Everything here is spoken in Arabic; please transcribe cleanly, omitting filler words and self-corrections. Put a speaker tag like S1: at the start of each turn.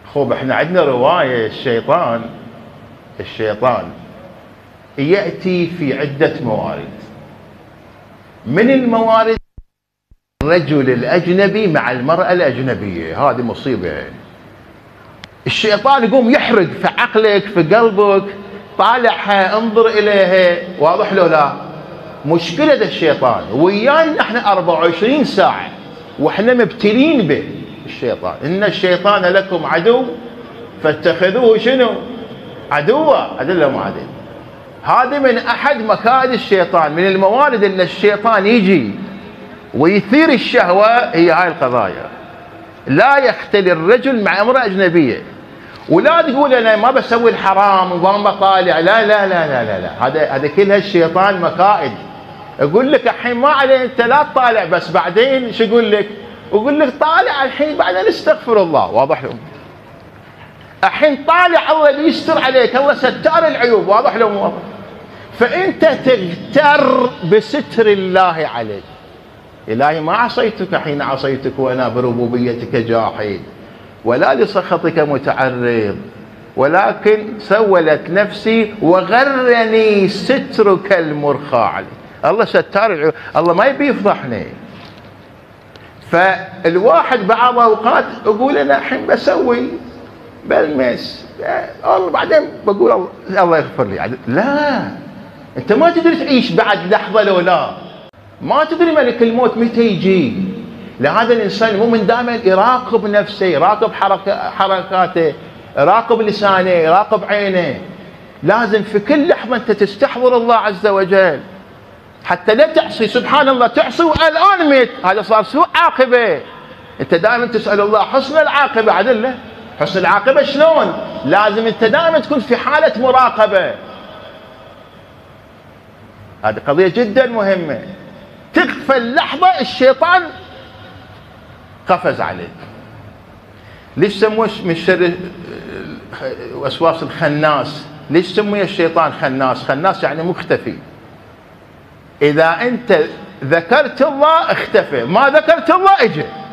S1: خوب احنا عندنا رواية الشيطان يأتي في عدة موارد. من الموارد الرجل الأجنبي مع المرأة الأجنبية، هذه مصيبة. الشيطان يقوم يحرق في عقلك في قلبك، طالعها انظر إليها، واضح له لا؟ مشكلة الشيطان ويانا احنا 24 ساعة واحنا مبتلين به. الشيطان إن الشيطان لكم عدو فاتخذوه شنو؟ عدوا. أدلة معادل. هذه من أحد مكائد الشيطان، من الموارد أن الشيطان يجي ويثير الشهوة، هي هاي القضايا. لا يختلي الرجل مع امرأة أجنبية، ولا تقول أنا ما بسوي الحرام وما بطالع، لا لا لا لا لا, لا. هذا كلها الشيطان مكائد. أقول لك الحين ما عليه أنت لا تطالع، بس بعدين شو أقول لك؟ أقول لك طالع الحين بعدين استغفر الله. واضح لهم؟ الحين طالع الله بيستر عليك، الله ستار العيوب. واضح لهم؟ واضح. فأنت تغتر بستر الله عليك. إلهي ما عصيتك حين عصيتك وأنا بربوبيتك جاحد، ولا لسخطك متعرض، ولكن سولت نفسي وغرني سترك المرخى علي. الله ستار العيوب، الله ما يبي يفضحني. فالواحد بعض أوقات يقول أنا الحين بسوي بلمس الله بعدين بقول الله يغفر لي. لا، أنت ما تدري تعيش بعد لحظة لو لا، ما تدري ملك الموت متى يجي. لهذا الإنسان المؤمن دائما يراقب نفسه، يراقب حركاته، يراقب لسانه، يراقب عينه. لازم في كل لحظة أنت تستحضر الله عز وجل حتى لا تعصي. سبحان الله، تعصي والآن مت، هذا صار سوء عاقبة. أنت دائما تسأل الله حسن العاقبة. عدله حسن العاقبة شلون؟ لازم أنت دائما تكون في حالة مراقبة. هذه قضية جدا مهمة. تغفل لحظة الشيطان قفز عليك. ليش سموه من شر وسواس الخناس؟ ليش سمي الشيطان خناس؟ خناس يعني مختفي. إذا أنت ذكرت الله اختفى، ما ذكرت الله اجى.